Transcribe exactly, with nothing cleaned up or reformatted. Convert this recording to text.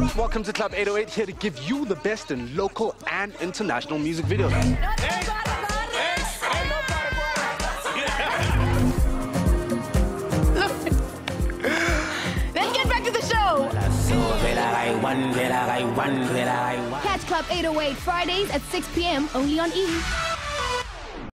Welcome to Club eight oh eight, here to give you the best in local and international music videos. Let's get back to the show. Catch Club eight oh eight Fridays at six p m only on E!